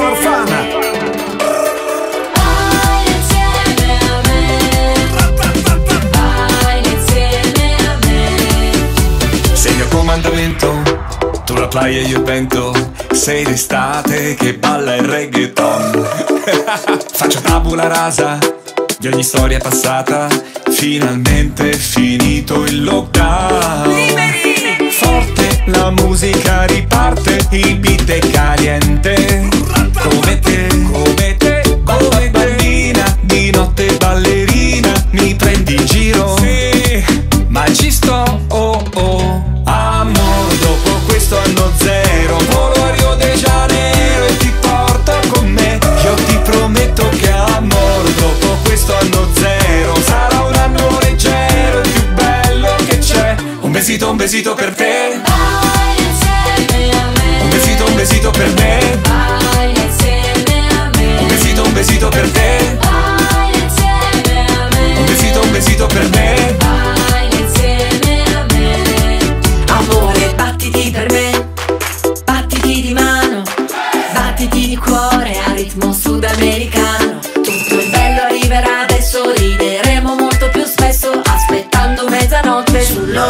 Farfana. Sei il mio comandamento, tu la playa e io il vento. Sei l'estate che balla il reggaeton. Faccio tabula rasa di ogni storia passata. Finalmente è finito il lockdown. Liberi! Forte la musica riparte, il beat è caliente. Come te, come te, come bambina, di notte ballerina, mi prendi in giro. Sì, ma ci sto, oh oh. Amor, dopo questo anno zero, volo a Rio de Janeiro e ti porto con me. Io ti prometto che amor, dopo questo anno zero, sarà un anno leggero, il più bello che c'è. Un besito per te. Vai insieme a me. Un besito per me. Vai insieme a me. Un besito per te. Vai insieme a me. Un besito per me. Vai insieme a me. Amore, battiti per me. Battiti di mano. Battiti di cuore a ritmo sudamericano. Tutto il bello arriverà adesso. Rideremo molto più spesso, aspettando mezzanotte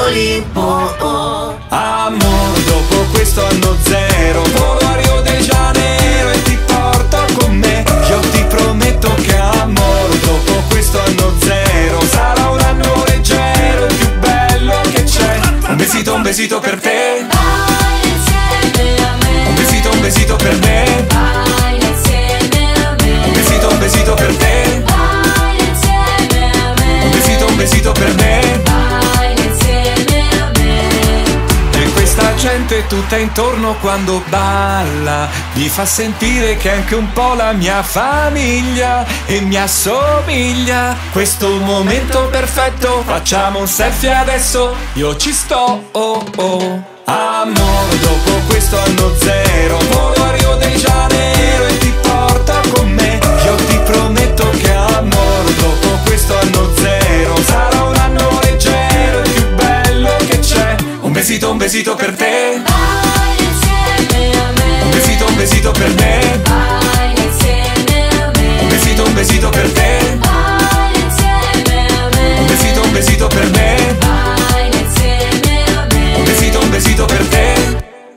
sull'Olimpo. Amor, dopo questo anno zero, volo a Rio de Janeiro e ti porto con me. Io ti prometto che amor, dopo questo anno zero, sarà un anno leggero, il più bello che c'è. Un besito per te. Vai insieme a me. Un besito per me. Vai insieme a me. Un besito per te. Vai insieme a me. Un besito per me. Vai insieme a me. E questa gente tutta intorno quando balla mi fa sentire che è anche un po' la mia famiglia e mi assomiglia. Questo momento perfetto, facciamo un selfie adesso, io ci sto, oh oh. Amor, dopo questo anno zero, volo a Rio de Janeiro e ti porto con me. Io ti prometto che amor, dopo questo anno zero, sarà un anno leggero, il più bello che c'è. Un besito per te. Vai insieme a me. Un besito per me. Vai insieme a me. Un besito per te. Vai insieme a me. Un besito per me. Vai insieme a me. Un besito per te.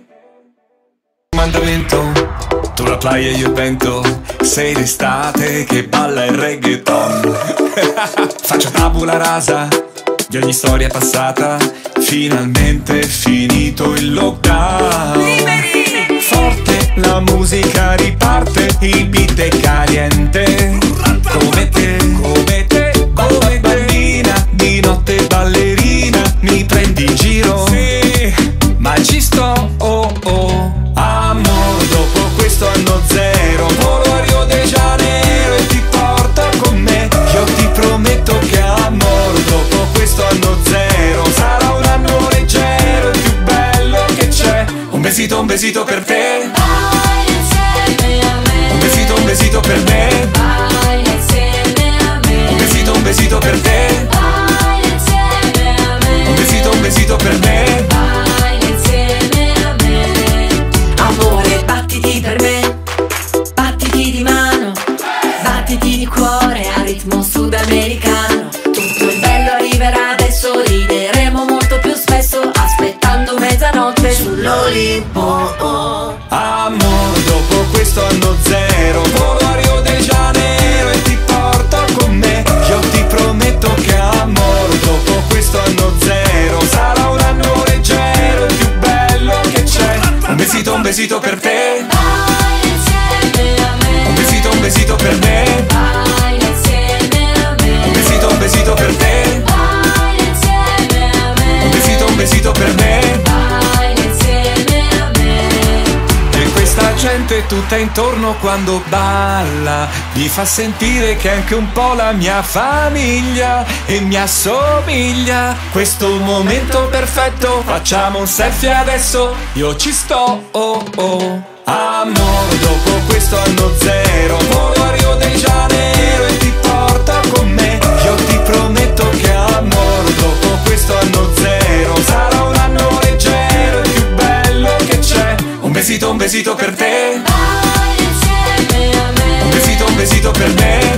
Comandamento, tu la playa e io il vento. Sei l'estate che balla il reggaeton. Faccio tabula rasa di ogni storia passata. Finalmente è finito il lockdown. Liberi! Forte la musica riparte, il beat è caliente. Come te, come te, come bambina, di notte ballerina, mi prendi in giro. Sì, ma ci sto, oh oh. Amor, dopo questo anno zero, volo a Rio de Janeiro e ti porto con me. Io ti prometto che amor, dopo questo anno zero, sarà un anno leggero, il più bello che c'è. Un besito per te. Vai insieme a me. Un besito per me. Vai insieme a me. Un besito per te. Vai insieme a me. Un besito per me. Vai insieme a me. Amore, battiti per me. Battiti di mano. Battiti di cuore a ritmo sudamericano. Tutto il bello arriverà adesso. Rideremo molto più spesso, aspettando mezzanotte sull'Olimpo. Amor, dopo questo anno zero, volo a Rio de Janeiro e ti porto con me. Io ti prometto che amor, dopo questo anno zero, sarà un anno leggero, il più bello che c'è. Un besito per te. Vai insieme a me. Un besito per me. Vai insieme a me. Un besito per te. Vai insieme a me. Un besito per me. Vai insieme a me. E questa gente tutta intorno quando balla mi fa sentire che è anche un po' la mia famiglia e mi assomiglia. Questo momento perfetto, facciamo un selfie adesso, io ci sto, oh oh. Amor, dopo questo anno zero, volo a Rio de Janeiro e ti porto con me. Io ti prometto che amor, dopo questo anno zero, sarà un anno leggero, il più bello che c'è. Un besito per te. Vai insieme quesito per me.